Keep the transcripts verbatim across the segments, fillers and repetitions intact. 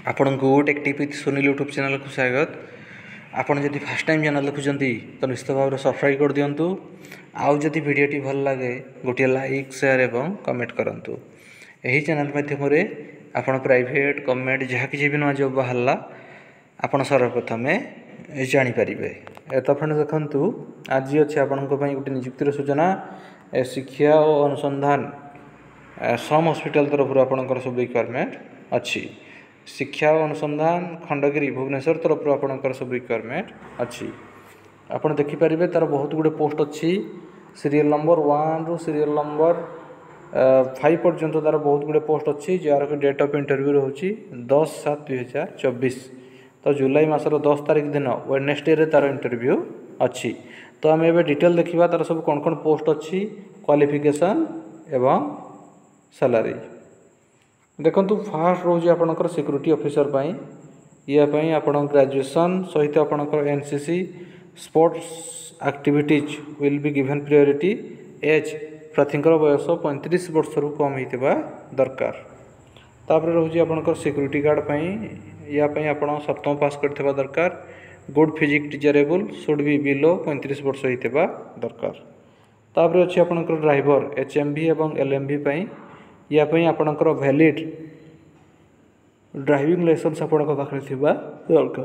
आपण को tactic with Sunil YouTube channel को स्वागत। आपन जदि फर्स्ट टाइम चैनल देखुंती तो निश्चित भाव सब्सक्राइब कर दिंतु। आउ जदि वीडियोटी भल लगे गोटे लाइक शेयर एवं कमेंट करंतु। यही चैनल माध्यम आपण प्राइवेट गवर्नमेंट जहाँ किसी भी नुआ जॉब बाहरला आपण सर्वप्रथम जानीपारे। तो फ्रेंड देखु आज अच्छे आपण गोटे नियुक्तिर सूचना शिक्षा और अनुसंधान सम हॉस्पिटल तरफ आपंकर सब रिक्वायरमेंट अच्छी। शिक्षा और अनुसंधान खंडगिरी भुवनेश्वर तरफ आपंकर सब रिक्वायरमेंट अच्छी। आपड़ देखिपारे तार बहुत गुड़े पोस्ट अच्छी। सीरियल नंबर वन रु सीरियल नंबर फाइव पर्यंत तार बहुत गुड़े पोस्ट अच्छी जार डेट ऑफ इंटरव्यू रोचे दस सात दुई हजार चौबीस। तो जुलाई मासर दस तारिख दिन वेडनेसडे तार इंटरव्यू अच्छी। तो आम ए डिटेल देखा तार सब कौन कौन पोस्ट अच्छी क्वालिफिकेशन एवं सैलरी देखु। फास्ट रोज आपंकर सिक्यूरीटी ऑफिसर या आप ग्रेजुएशन सहित आपंकर NCC sports activities will be given priority. As प्रार्थींकर बयस पैंतीस वर्ष रु कम होता दरकार। तापर रोज आपंकर सिक्यूरीटी गार्ड या आप सप्तम पास करथिबा दरकार। Good physique desirable should be below पैंतीस वर्ष होता दरकार। तापर अच्छी आपंकर ड्राइवर एचएमवी एवं एलएमवी या आपंकर वैलिड ड्राइविंग लाइसेंस आपण पाखे दरकार।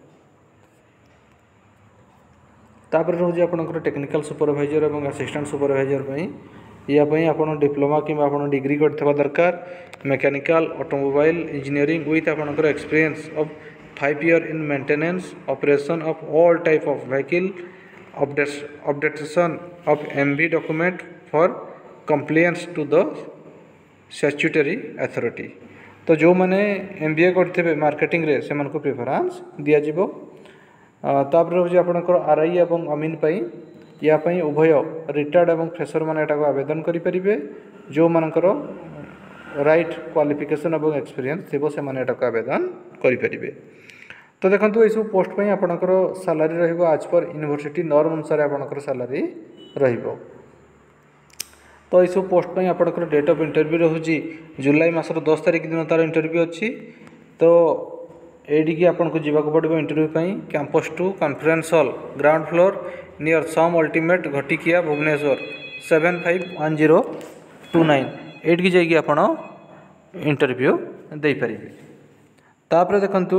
तापर रोज आपंकर टेक्निकल सुपरवाइजर एवं असिस्टेंट सुपरवाइजर या आप डिप्लोमा कि डिग्री करथिबा दरकार। मैकेनिकल ऑटोमोबाइल इंजीनियरिंग विथ आपंकर experience of five year in maintenance operation of all type of vehicle updation of MV document for compliance to the statutory authority. तो जो मैंने एमबीए करते मार्केटिंग रे से मन को प्रेफरेंस दिया जिवो। तापर रोज आपनकर आरआई एवं अमीन या उभय रिटायर्ड एवं फ्रेशर मैंने एटा आवेदन करें। जो मानकर राइट क्वालिफिकेशन एवं एक्सपीरियंस थी से मैंने एटा आवेदन करें। तो देखो ये सब पोस्ट पर आपंकर सैलरी रहिबो आज पर यूनिवर्सिटी नॉर्म अनुसार आपंकर सैलरी रहिबो। तो ये सब पोस्ट पर आपंकर डेट ऑफ इंटरव्यू रोचे जुलाई मासर दस तारिख दिन तार इंटरव्यू अच्छी। तो ये आपन को जीवा पड़ो interview campus to conference hall ground floor near SUM ultimate Ghatikia Bhubaneswar seven five one zero two nine eight जाइए आप इंटरव्यू दे पारे। तापर देखु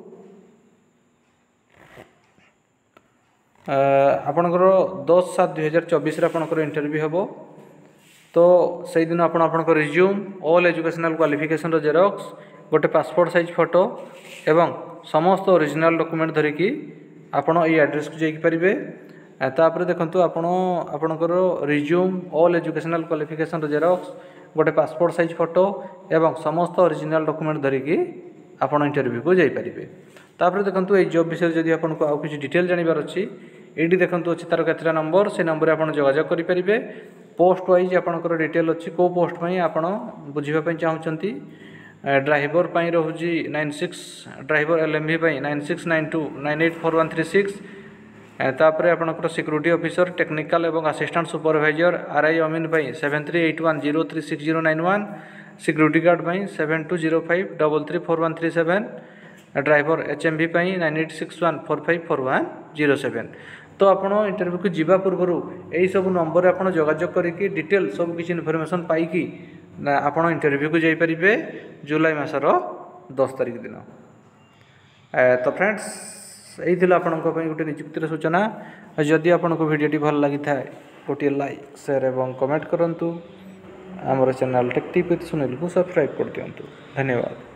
आपणकर दस सात दुई हजार चौबीस आपंकर इंटरव्यू हम। तो से दिन आप resume all educational qualification xerox गोटे पासपोर्ट साइज फोटो एवं समस्त ओरिजिनल डॉक्यूमेंट धरिकी आपण ये एड्रेस को जाइपारे। तापर देखु आपणकर resume all educational qualification xerox गोटे पासपोर्ट साइज फोटो एवं समस्त ओरिजिनल डॉक्यूमेंट धरिकी आपण इंटरव्यू को जाइपारे। तापर देखु ये जॉब विषय जदि आपको आउ किसी डिटेल जानिबार अच्छी ये देखु अच्छे तार केतटा नंबर से नंबर आप जोगाजोग करेंगे। पोस्ट वाइज आपंकर डिटेल अच्छी कौ पोस्ट आप बुझापी चाहूँगी। ड्राइवर रोचे nine six driver L M V nine six nine two nine eight four one three six. तापर आपंकर सिक्यूरीटी ऑफिसर टेक्निकल एवं असिस्टेंट सुपरवाइजर आर आई अमीन seven three eight one zero three six zero nine one. Security guard seven two zero five double three four one three seven. Driver H M V nine eight six one four five four one zero seven. तो आपण interview को जीवा पूर्व यही सब number आप जोगाजोग करके detail सब किसी इनफॉरमेशन पाइकी आपण इंटरव्यू को जाइपारे जुलाई मासर दस तारिख दिन। तो फ्रेंड्स यही थी आपण गोटे नियुक्तिर सूचना। जदि आपन को वीडियोटी भल लगी था गोटे लाइक शेयर एवं कमेंट करंतु। आमर चैनल टेक्टिक विथ सुनील को सब्सक्राइब कर दिंतु। धन्यवाद।